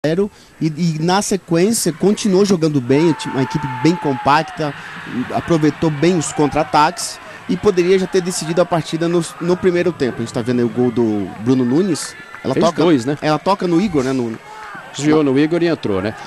E na sequência continuou jogando bem, uma equipe bem compacta, aproveitou bem os contra-ataques e poderia já ter decidido a partida no primeiro tempo. A gente está vendo aí o gol do Bruno Nunes. Ela fez toca, dois, né? Ela toca no Igor, né? Desviou no Igor e entrou, né?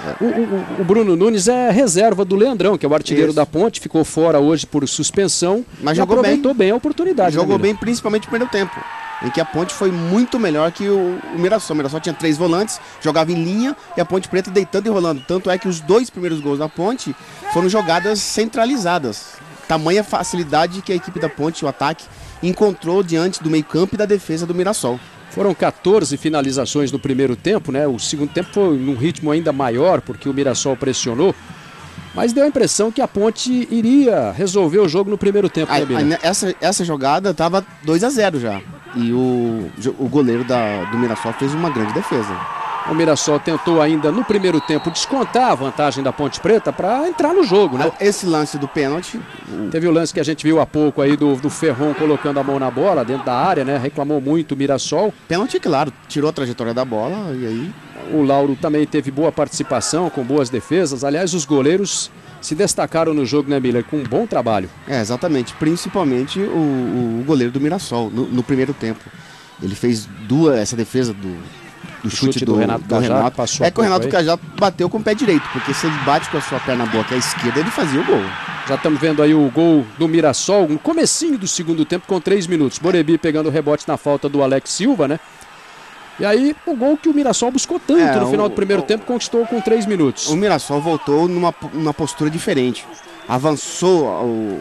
O Bruno Nunes é reserva do Leandrão, que é o artilheiro da Ponte, ficou fora hoje por suspensão, mas aproveitou bem a oportunidade. Jogou bem, principalmente no primeiro tempo, em que a Ponte foi muito melhor que o Mirassol. O Mirassol tinha 3 volantes, jogava em linha e a Ponte Preta deitando e rolando. Tanto é que os 2 primeiros gols da Ponte foram jogadas centralizadas. Tamanha facilidade que a equipe da Ponte, o ataque, encontrou diante do meio-campo e da defesa do Mirassol. Foram 14 finalizações no primeiro tempo, né? O segundo tempo foi num ritmo ainda maior, porque o Mirassol pressionou. Mas deu a impressão que a Ponte iria resolver o jogo no primeiro tempo. Essa jogada estava 2-0 já. E o goleiro do Mirassol fez uma grande defesa. O Mirassol tentou ainda no primeiro tempo descontar a vantagem da Ponte Preta para entrar no jogo, né? Esse lance do pênalti. Teve o lance que a gente viu há pouco aí do Ferron colocando a mão na bola dentro da área, né? Reclamou muito o Mirassol. Pênalti, claro, tirou a trajetória da bola e aí... O Lauro também teve boa participação, com boas defesas. Aliás, os goleiros se destacaram no jogo, né, Miller? Com um bom trabalho. Exatamente. Principalmente o goleiro do Mirassol, no primeiro tempo. Ele fez essa defesa do chute do Renato Cajá. Passou que o Renato Cajá bateu com o pé direito, porque se ele bate com a sua perna boa, que é a esquerda, ele fazia o gol. Já estamos vendo aí o gol do Mirassol, no comecinho do segundo tempo, com 3 minutos. Borebi pegando o rebote na falta do Alex Silva, né? E aí, o gol que o Mirassol buscou tanto no final do primeiro tempo, conquistou com 3 minutos. O Mirassol voltou numa postura diferente. Avançou o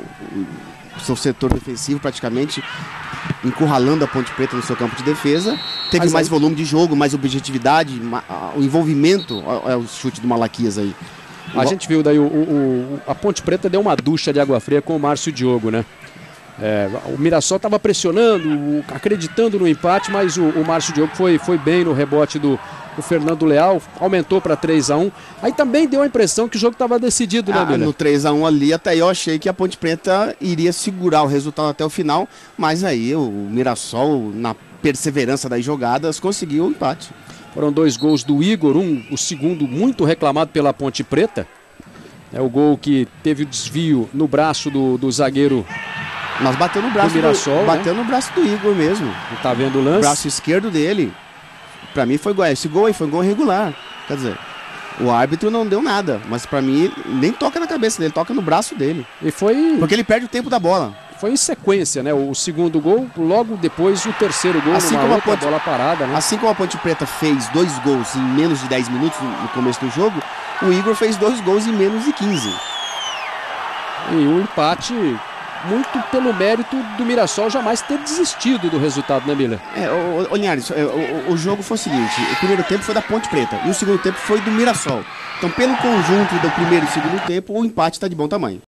seu setor defensivo praticamente, encurralando a Ponte Preta no seu campo de defesa. Teve mais volume de jogo, mais objetividade, o envolvimento, o chute do Malaquias aí. A gente viu daí, a Ponte Preta deu uma ducha de água fria com o Márcio Diogo, né? O Mirassol estava pressionando, acreditando no empate, mas o Márcio Diogo foi bem no rebote do Fernando Leal, aumentou para 3-1. Aí também deu a impressão que o jogo estava decidido, né, Miller? No 3-1 ali, até eu achei que a Ponte Preta iria segurar o resultado até o final, mas aí o Mirassol, na perseverança das jogadas, conseguiu o empate. Foram 2 gols do Igor, o segundo muito reclamado pela Ponte Preta. É o gol que teve o desvio no braço do zagueiro. Mas bateu no braço do Mirassol, bateu no braço do Igor mesmo. Tá vendo o lance? O braço esquerdo dele. Pra mim foi gol. Esse gol aí foi um gol irregular. Quer dizer, o árbitro não deu nada, mas pra mim nem toca na cabeça dele, toca no braço dele. E foi... Porque ele perde o tempo da bola. Foi em sequência, né? O segundo gol, logo depois o terceiro gol, numa outra bola parada, né? Assim como a Ponte Preta fez 2 gols em menos de 10 minutos no começo do jogo, o Igor fez 2 gols em menos de 15. E o empate... muito pelo mérito do Mirassol jamais ter desistido do resultado, né, Miller? Linhares, o jogo foi o seguinte, o primeiro tempo foi da Ponte Preta e o segundo tempo foi do Mirassol. Então, pelo conjunto do primeiro e segundo tempo, o empate está de bom tamanho.